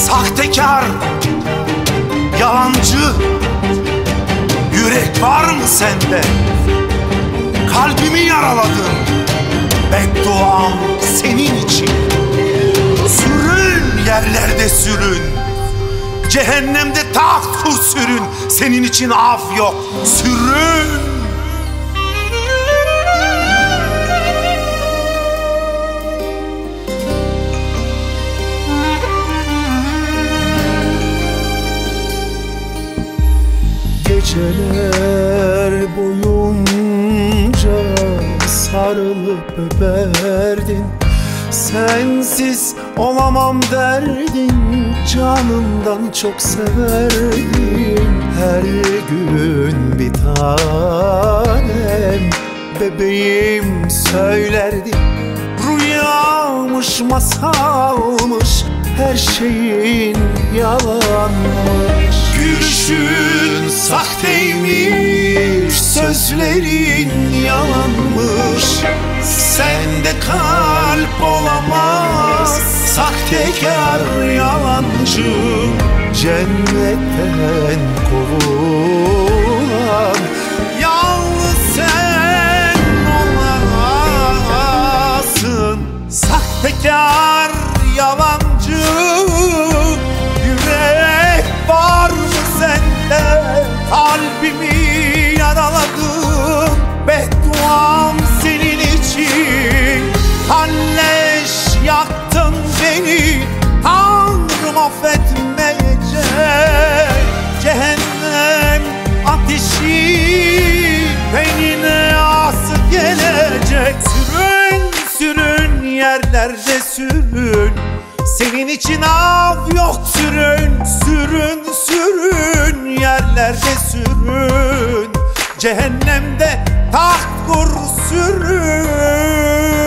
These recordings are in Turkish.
Sahtekar, yalancı, yürek var mı sende? Kalbimi yaraladın, bedduam senin için. Sürün yerlerde sürün, cehennemde taht kur sürün. Senin için af yok, sürün. Geceler boyunca sarılıp öperdin, sensiz olamam derdin, canımdan çok severdin. Her gün bir tanem, bebeğim söylerdin. Rüyamış, masalmış, her şeyin yalanmış. Gülüşün sahteymiş, sözlerin yalanmış. Sende kalp olamaz, sahtekar, yalancı. Cennetten kovulan yalnız sen olasın. Sahtekar, yalancı, yürek var mı sende? Kalbimi yaraladın, bedduam senin için. Kalleş yaktın beni, Tanrım affetmeyecek. Cehennem ateşi benimle ası gelecek. Sürün, sürün yerlerde sürün, senin için av yok. Sürün, sürün, sürün yerlerde sürün, cehennemde taht kur sürün.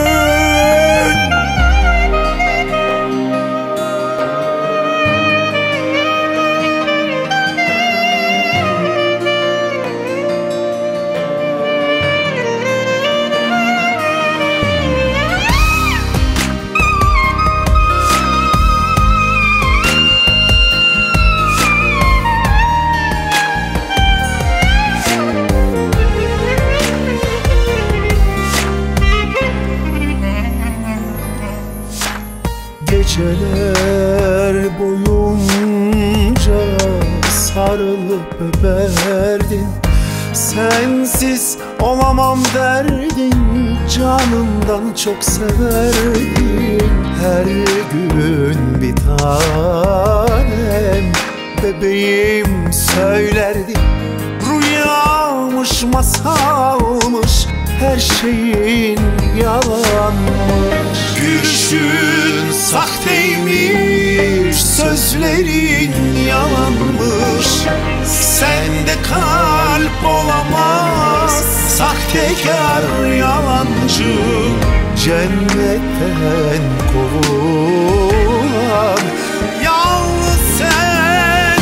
Geceler boyunca sarılıp öperdin, sensiz olamam derdin, canımdan çok severdin. Her gün bir tanem, bebeğim söylerdin. Rüyamış, masalmış, her şeyin yalanmış. Gülüşün sahteymiş, sözlerin yalanmış. Sende kalp olamaz, sahtekar, yalancı. Cennetten kovulan yalnız sen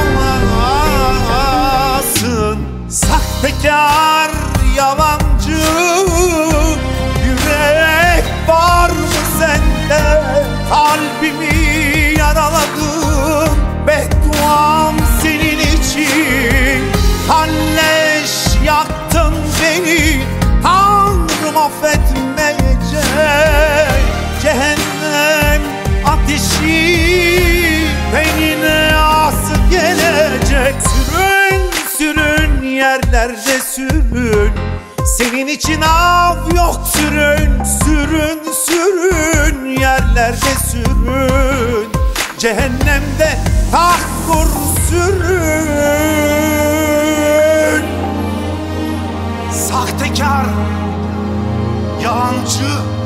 olasın. Sahtekar, yalancı, yürek var mı sende? Kalbimi yaraladın, bedduam senin için. Kalleş yaktın beni, Tanrım affetmeyecek. Cehennem ateşi benimle ası gelecek. Sürün, sürün yerlerde sürün, senin için av yok. Sürün, sürün, sürün yerlerde sürün, cehennemde taht kur sürün. Sahtekar, yalancı,